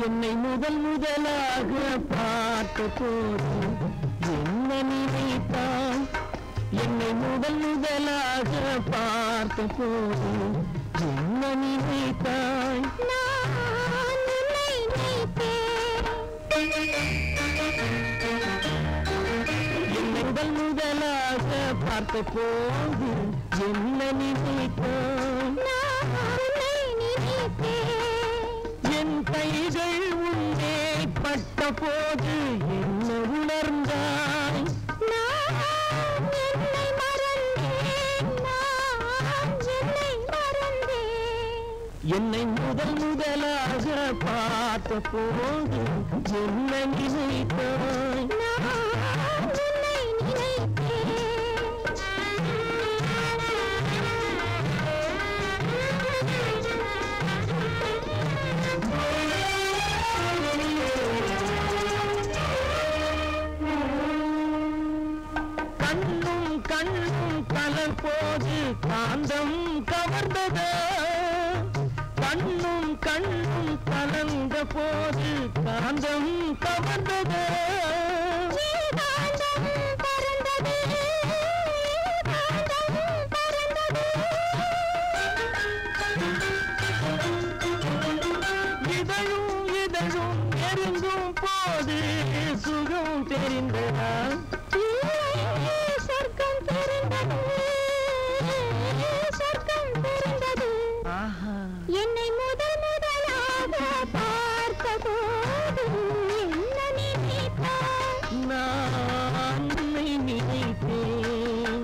என்னை முதல் முதலாக பார்த்த போது என்ன நினைத்தாய்? என்னை முதல் முதலாக பார்த்த போது என்ன நினைத்தாய்? நான் உன்னை நினைத்தேன். என்னை முதல் முதலாக பார்த்த போது என்ன நினைத்தாய்? நான் உன்னை நினைத்தேன். என் கைகள் உள்ளே பட்ட போது என்ன உணர்ந்தாய்? நான் என்னை மறந்தேன். நான் என்னை மறந்தேன். என்னை முதல் முதலாக பார்த்த போது என்ன நினைத்தாய்? நான் உன்னை கண்ணும் கண்ணும் கலப்போது காந்தம் கவர்ந்ததா? கண்ணும் கண்ணும் கலந்த போது காந்தம் கவர்ந்ததா? இதழும் இதழும் நெருங்கும் போது சுகம் தெரிந்ததா? சொர்க்கம் தெரிந்தது. சொர்க்கம் தெரிந்தது. என்னை முதல் முதலாக பார்த்த போது என்ன நினைத்தாய்? நான் உன்னை நினைத்தேன்.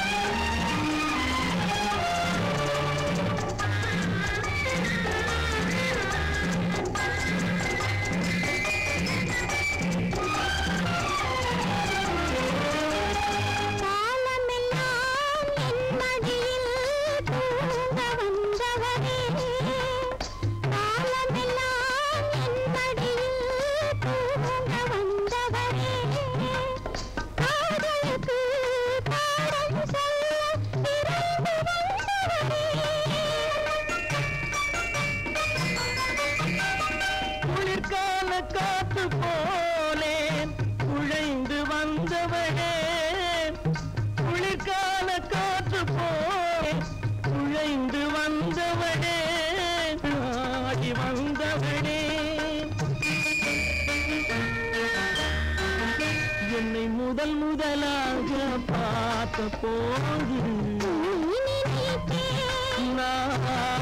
காலமெல்லாம் என் மடியில் தூங்க வந்தவரே. காலமெல்லாம் என் மடியில் தூங்க வந்தவரே. காதலுக்கு பாடம் சொல்ல விரைந்து வந்தவரே. குளிர்கால காத்து போலே குழைந்து வந்தவனே. குளிர்கால காற்று போலே குழைந்து வந்தவனே. ஆடி வந்தவனே. என்னை முதல் முதலாக பார்த்த போது நீ நினைத்தேன். நான்